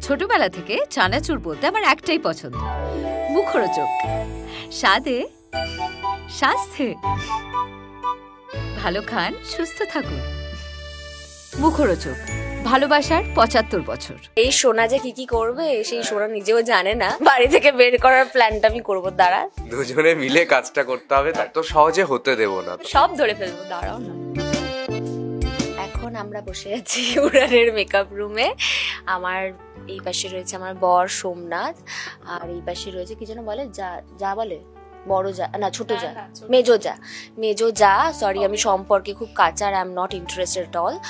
ছোটবেলা থেকে চানাচুর বলতে আমার একটাই পছন্দ, মুখরোচক, স্বাদে স্বাস্থ্যে। ভালো খান, সুস্থ থাকুন। মুখরোচক, ভালোবাসার ৭৫ বছর। এই সোনা যে কি কি করবে সেই সোনা নিজেও জানে না। বাড়ি থেকে বের করার প্ল্যানটা আমি করবো, দাঁড়া। দুজনে মিলে কাজটা করতে হবে, তাই তো সহজে হতে দেব না, সব ধরে ফেলবো, দাঁড়াও না। এখন আমরা বসে আছি উড়ানের মেকআপ রুমে। আমার এই পাশে রয়েছে আমার বর সোমনাথ, আর এই পাশে রয়েছে কি যেন বলে, যা বলে বড় যা, না ছোট যা, মেজো যা। সরি, আমি সম্পর্কে খুব কাঁচা, I am not interested at all.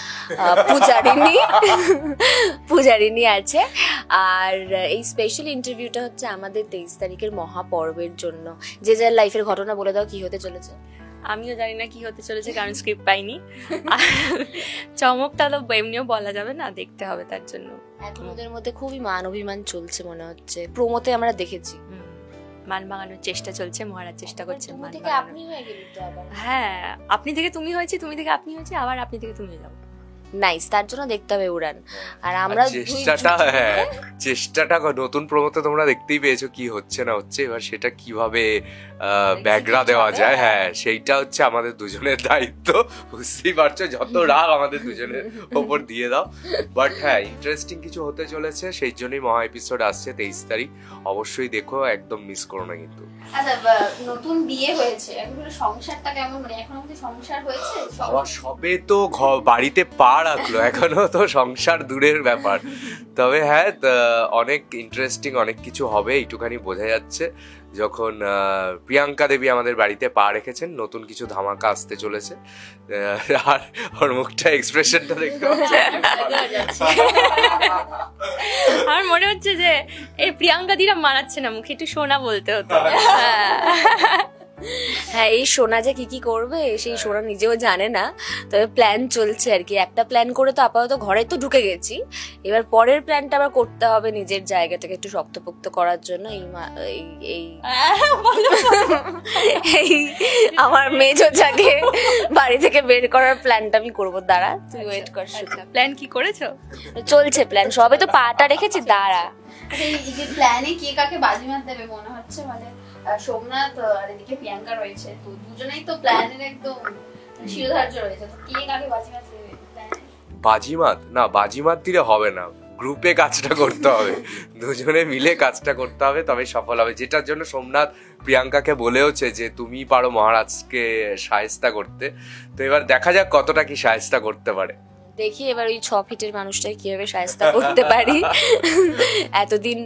পূজারিনী আছে। আর এই স্পেশাল ইন্টারভিউটা হচ্ছে আমাদের 23 তারিখের মহাপর্বের জন্য। যে যার লাইফের ঘটনা বলে দাও, কি হতে চলেছে? আমিও জানি না কি হতে চলেছে, কারণ স্ক্রিপ্ট পাইনি। চমকটা তো এমনিও বলা যাবে না, দেখতে হবে তার জন্য। এখন ওদের মধ্যে খুবই মান অভিমান চলছে মনে হচ্ছে, প্রোমোতে আমরা দেখেছি। মান ভাঙানোর চেষ্টা চলছে, মহারাজ চেষ্টা করছেন। হ্যাঁ, আপনি থেকে তুমি হয়েছে, তুমি থেকে আপনি হয়েছে, আবার আপনি থেকে তুমি হয়ে যাও। নাইস, তার জন্য দেখতে হবে উড়ান। আর আমরা চেষ্টাটা নতুন প্রমোতে তোমরা দেখতেই পেয়েছো কি হচ্ছে না হচ্ছে, এবার সেটা কিভাবে ব্যাকগ্রা দেওয়া যায়, হ্যাঁ সেইটা হচ্ছে আমাদের দুজনের দায়িত্ব। বুঝতেই পারছো, যত রাগ আমাদের দুজনের ওপর দিয়ে দাও। বাট হ্যাঁ, ইন্টারেস্টিং কিছু হতে চলেছে, সেই জন্যই মহা এপিসোড আসছে 23 তারিখ। অবশ্যই দেখো, একদম মিস করো না কিন্তু। আচ্ছা, নতুন বিয়ে হয়েছে, এখন সংসারটা কেমন, মানে এখন আমাদের সংসার হয়েছে? সবে তো বাড়িতে পা রাখলো, এখনো তো সংসার দূরের ব্যাপার। তবে হ্যাঁ, অনেক ইন্টারেস্টিং অনেক কিছু হবে, এইটুখানি বোঝা যাচ্ছে। যখন প্রিয়াঙ্কা দেবী আমাদের বাড়িতে পা রেখেছেন, নতুন কিছু ধামাকা আসতে চলেছে। আর ওর মুখটা এক্সপ্রেশনটা দেখতে আমার মনে হচ্ছে যে এই প্রিয়াঙ্কা দিরা মানাচ্ছে না, মুখে একটু সোনা বলতে হতো। হ্যাঁ, এই সোনা যে কি কি করবে সেই সোনা নিজেও জানে না, তবে প্ল্যান চলছে আর কি। একটা প্ল্যান করে তো আপাতত ঘরে তো ঢুকে গেছি, এবার পরের প্ল্যানটা আবার করতে হবে নিজের জায়গা থেকে একটু শক্তপোক্ত করার জন্য। এই আমার মেজোজাকে বাড়ি থেকে বের করার প্ল্যানটা আমি করবো, দাঁড়া তুই ওয়েট কর। প্ল্যান কি করেছো? চলছে প্ল্যান, সবে তো পাটা রেখেছি, দাঁড়া। এই যে প্ল্যানে কে কাকে বাজিমাত দেবে মনে হচ্ছে, মানে সোমনাথ আর এদিকে প্রিয়াঙ্কা রয়েছে, তো দুজনেই তো প্ল্যানের একদম শিরোধার্য রয়েছে, তো কে কাকে বাজিমাত দেবে? বাজিমাত দিলে হবে না, গ্রুপে কাজটা করতে হবে, দুজনে মিলে কাজটা করতে হবে, তবে সফল হবে। যেটার জন্য সোমনাথ প্রিয়াঙ্কাকে বলেওছে যে তুমি পারো মহারাজকে শায়েস্তা করতে। তো এবার দেখা যাক কতটা কি শায়েস্তা করতে পারে। দেখি এবার ওই 6 ফিটের মানুষটাকে কিভাবে শায়েস্তা করতে পারি। এতদিন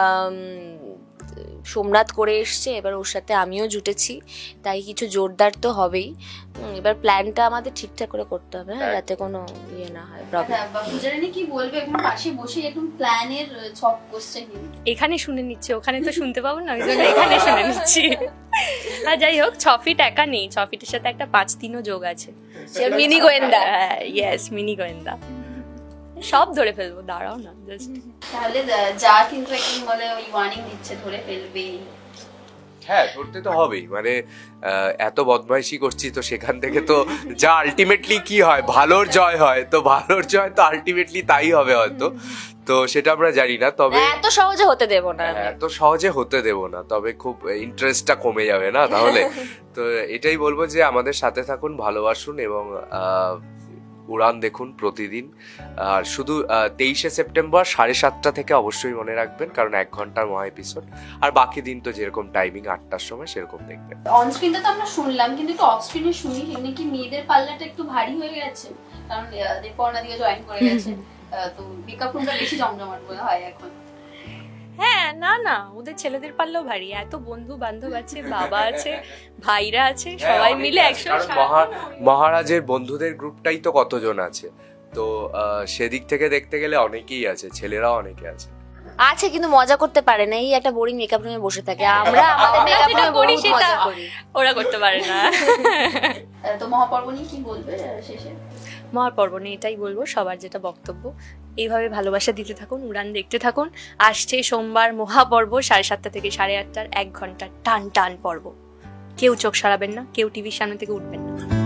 সোমনাথ করে এসছে, এবার ওর সাথে আমিও জুটেছি, তাই কিছু জোরদার তো হবেই। এবার প্ল্যানটা আমাদের ঠিকঠাক করে করতে হবে, হ্যাঁ, যাতে কোনো ইয়ে না হয়, প্রবলেম। পূজারিনী কি বলবে এখন পাশে বসে একদম প্ল্যানের ছক কোশ্চেন? এখানে শুনে নিচ্ছে, ওখানে তো শুনতে পাবো না, ওই জন্য এখানে শুনে নিচ্ছি। আর যাই হোক, 6 ফিট একা নেই, 6 ফিটের সাথে একটা 5-3ও যোগ আছে। মিনি গোয়েন্দা, ইয়েস, মিনি গোয়েন্দা। সব ধরে ফেলবো, দাঁড়াও না জাস্ট। তাহলে যা কিন্তু একদম বলে ওই ওয়ার্নিং দিচ্ছে, ধরে ফেলবে। হ্যাঁ, ধরতে তো হবেই, মানে এত বদমাইশি করছি তো সেখান থেকে তো যা আলটিমেটলি কি হয়, ভালোর জয় হয়, তো ভালোর জয় তো আলটিমেটলি তাই হবে হয়তো, তো সেটা আমরা জানি না। তবে এত সহজে হতে দেব না, তবে খুব ইন্টারেস্টটা কমে যাবে না তাহলে। তো এটাই বলবো যে আমাদের সাথে থাকুন, ভালোবাসুন এবং উড়ান দেখুন প্রতিদিন। আর শুধু 23শে সেপ্টেম্বর 7:30 থেকে অবশ্যই মনে রাখবেন, কারণ 1 ঘন্টার মহা এপিসোড। আর বাকি দিন তো যেরকম টাইমিং 8টার সময় সেরকম দেখবেন। অন স্ক্রিনটা তো আমরা শুনলাম, কিন্তু একটু অফ স্ক্রিনে শুনি নাকি মেয়েদের পাল্লাটা একটু ভারী হয়ে গেছে, কারণ রেপর্না দিয়ে জয়েন করে গেছে, তো মেকআপ রুমটা বেশি জমজমাট মনে হয় এখন। হ্যাঁ, না, ওদের ছেলেদের পারলেও ভারী, এত বন্ধু বান্ধব আছে, বাবা আছে, ভাইরা আছে, সবাই মিলে একসাথে। মহারাজের বন্ধুদের গ্রুপটাই তো কতজন আছে, তো সেদিক থেকে দেখতে গেলে অনেকেই আছে, ছেলেরাও অনেকে আছে, কিন্তু মজা করতে পারে না, এই একটা বোরিং মেকআপ রুমে বসে থাকে। আমরা আমাদের মেকআপ রুমে বহুত মজা করি, ওরা করতে পারে না। তো মহাপর্ব নিয়ে কি বলবে শেষে? মহাপর্ব নিয়ে এটাই বলবো, সবার যেটা বক্তব্য, এইভাবে ভালোবাসা দিতে থাকুন, উড়ান দেখতে থাকুন। আসছে সোমবার মহাপর্ব 7:30 থেকে 8:30, 1 ঘন্টার টান টান পর্ব। কেউ চোখ সরাবেন না, কেউ টিভির সামনে থেকে উঠবেন না।